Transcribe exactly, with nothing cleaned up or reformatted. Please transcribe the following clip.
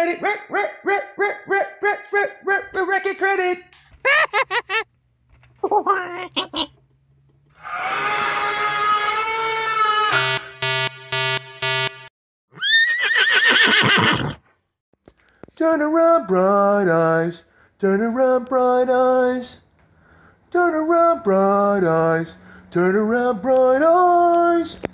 credit, rec, rec, rec, rec, rec, rec, rec, rec, rec, record credit. Turn around, bright eyes. Turn around, bright eyes. Turn around, bright eyes. Turn around, bright eyes.